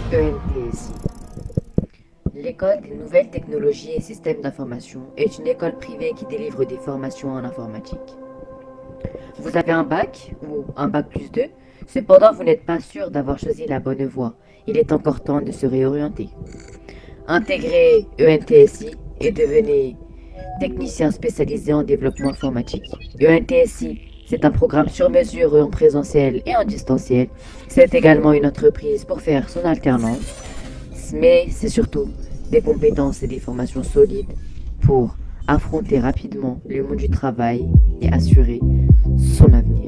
ENTSI. L'école des nouvelles technologies et systèmes d'information est une école privée qui délivre des formations en informatique. Vous avez un bac ou un bac plus 2, cependant vous n'êtes pas sûr d'avoir choisi la bonne voie. Il est encore temps de se réorienter. Intégrez ENTSI et devenez technicien spécialisé en développement informatique. ENTSI, c'est un programme sur mesure en présentiel et en distanciel. C'est également une entreprise pour faire son alternance, mais c'est surtout des compétences et des formations solides pour affronter rapidement le monde du travail et assurer son avenir.